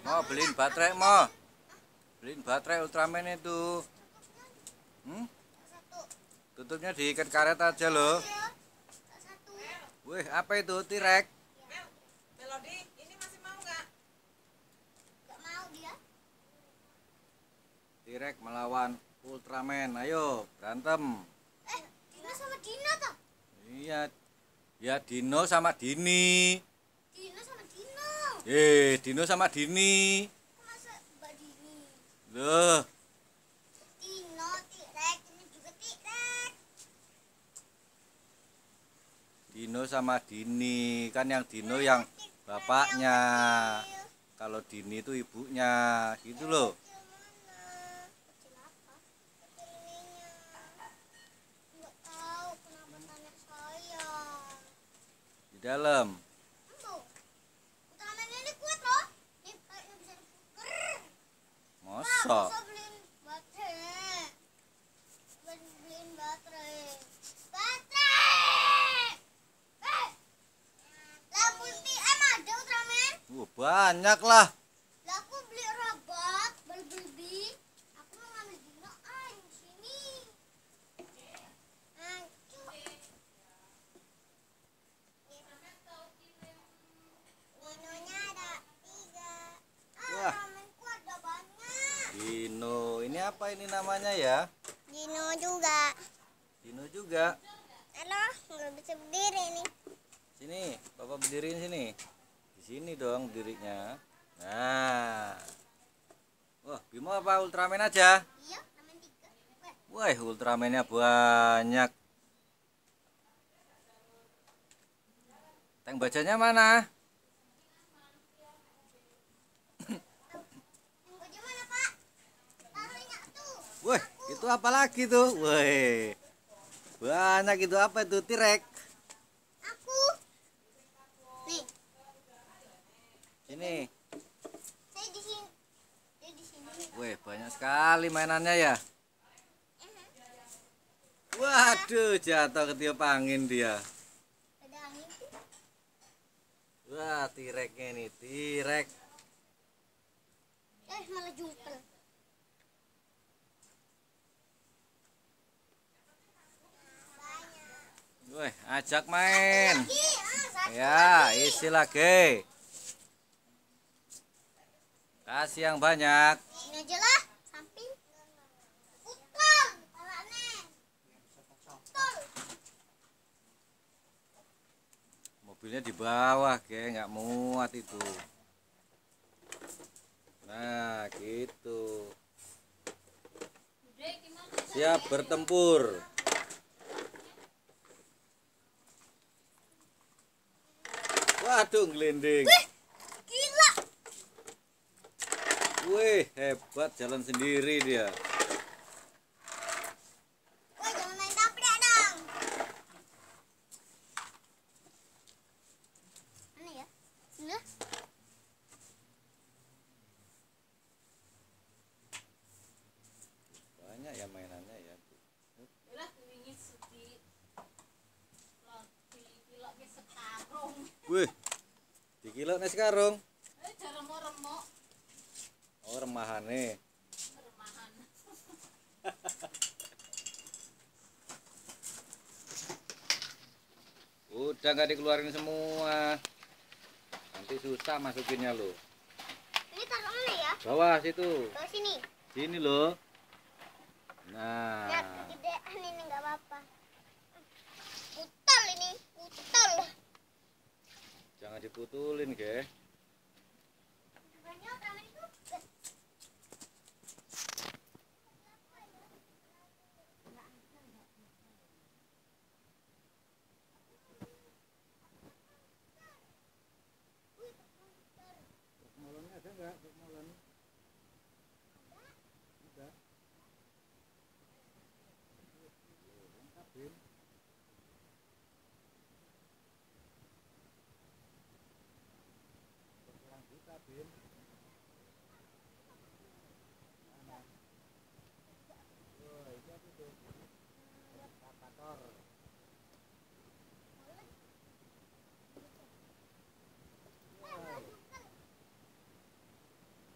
Mau beliin baterai mau. Beliin baterai Ultraman itu. Tutupnya diikat karet aja loh. Wih, apa itu? Tirek. Melodi, ini masih mau nggak? Nggak mau dia. Tirek melawan Ultraman. Ayo, berantem. Dino sama Dina toh? Iya. Ya Dino sama Dini. Dino sama Dino. Dino sama Dini. Masa Mbak Dini? Loh, Dino, Tirek, ini juga Tirek. Dino sama Dini. Kan yang Dino yang bapaknya. Kalau Dini itu ibunya. Gitu loh. Kecil mana? Kecil apa? Kecil ininya. Nggak tahu kenapa tanya saya. Di dalam. Tuh, Ultraman ini kuat loh. Nih, kayaknya bisa diputer. Masa? Bisa beliin baterai. Beliin baterai. Baterai! Lah multi ada Ultraman? Banyak lah. Lah aku beli robot, beli. Aku mau ngambil Dino di sini. Ancur. Dinonya ada 3. Wah. Ramenku ada banyak. Dino. Ini apa ini namanya ya? Dino juga. Dino juga. Halo, nggak bisa berdiri nih. Sini, Bapak berdiriin sini. Di sini dong berdirinya. Nah. Wah, Bimo apa Ultraman aja? Iya, Ultraman 3. Wah, Ultramannya banyak. Tank bajanya mana? Baju mana, Pak? Taruhnya tuh. Wah, itu apa lagi tuh? Wah, banyak itu apa itu? Tirek. Aku. Nih, Sini. saya di sini. Dia di sini. Wah, banyak sekali mainannya ya. Waduh, jatuh ketiup angin dia. Ada angin tuh. Wah, T-Rex-nya ini, T-Rex. Malah jungkel. Wah, ajak main. Satu Ya, lagi. isi lagi. Kasih yang banyak. Ini aja lah, samping. Pukul, palanya. Pukul. Mobilnya di bawah, geng, nggak muat itu. Nah, gitu. Siap bertempur. Waduh, gelinding. Gila. Wih, hebat, jalan sendiri dia. Wah, jangan main tabrak dong. Mana ya? Nah. Banyak ya mainannya ya. Lah, wingi sedih. Lagi kilo ke sekarung. Wih, di kilo nih sekarang. Remuk-remuk. Oh, remahane. Remahan. Udah nggak dikeluarin semua. Nanti susah masukinnya loh. Ini taruh mana ya? Bawah situ. Ke sini. Sini loh. Lihat, Nah, kegedean ini nggak apa-apa. Putal ini, putal. jangan diputulin, ge. Banyak Ultraman itu. Molonnya ada nggak? Molon. Ada. Lengkapin. Kurang juta, Bin. Mana? Wah, itu apa tuh? Eskapator. Wah.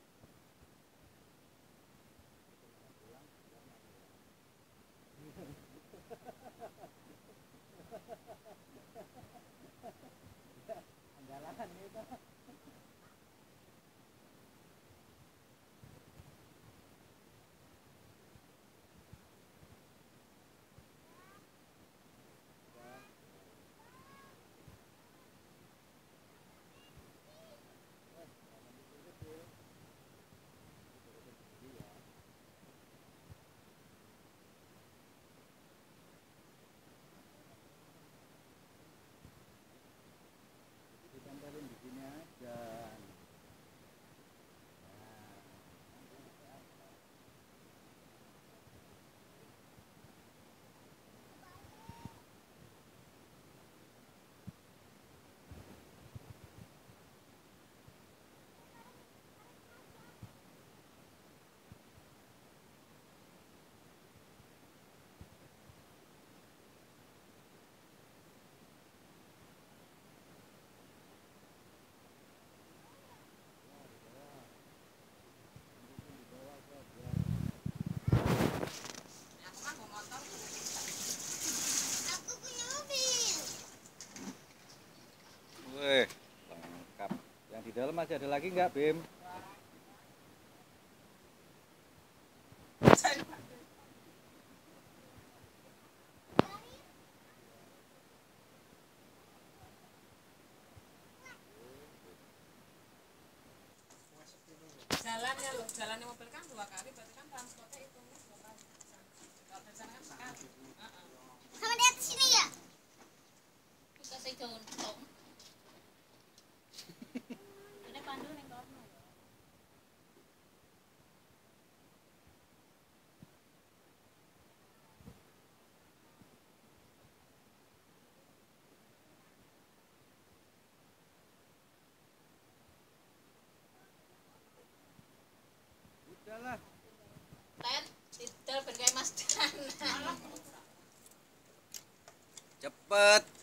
Di dalam masih ada lagi nggak, Bim? Jalannya loh, jalannya mobil kan 2 kali, berarti kan transportnya hitungnya 2 kali. Kalau dari sana kan sekali. Sama di atas sini ya. Kita saya jauh tong. Ini pandu nih kono. Udahlah. Len, tidal ben kayak Mas Dan. Cepet.